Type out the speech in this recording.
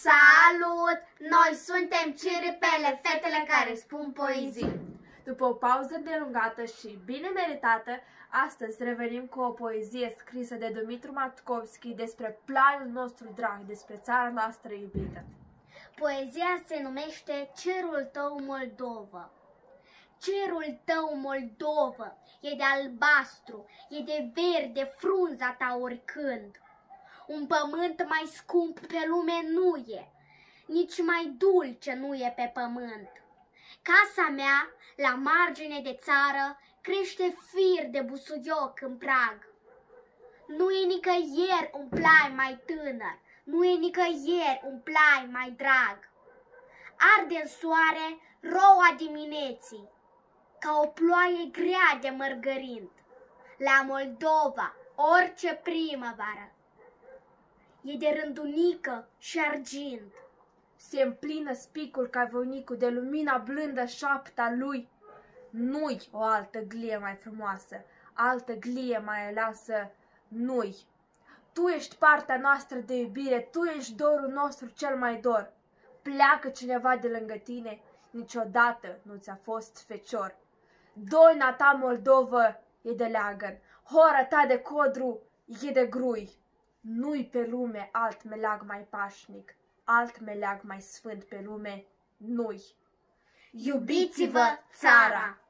Salut! Noi suntem Ciripele, fetele care spun poezii. După o pauză îndelungată și bine meritată, astăzi revenim cu o poezie scrisă de Dumitru Matkovski despre plaiul nostru drag, despre țara noastră iubită. Poezia se numește Cerul tău, Moldova. Cerul tău, Moldova, e de albastru, e de verde frunza ta oricând. Un pământ mai scump pe lume nu e, nici mai dulce nu e pe pământ. Casa mea, la margine de țară, crește fir de busuioc în prag. Nu e nicăieri un plai mai tânăr, nu e nicăieri un plai mai drag. Arde în soare roa dimineții, ca o ploaie grea de mărgărind. La Moldova, orice primăvară e de rândunică și argint. Se împlină spicul ca voinicul de lumina blândă șoapta lui. Nu-i o altă glie mai frumoasă, altă glie mai aleasă nu-i. Tu ești partea noastră de iubire, tu ești dorul nostru cel mai dor. Pleacă cineva de lângă tine, niciodată nu ți-a fost fecior. Doina ta, Moldovă, e de leagăn, hora ta de codru e de grui. Nu-i pe lume alt meleag mai pașnic, alt meleag mai sfânt pe lume nu-i. Iubiți-vă țara!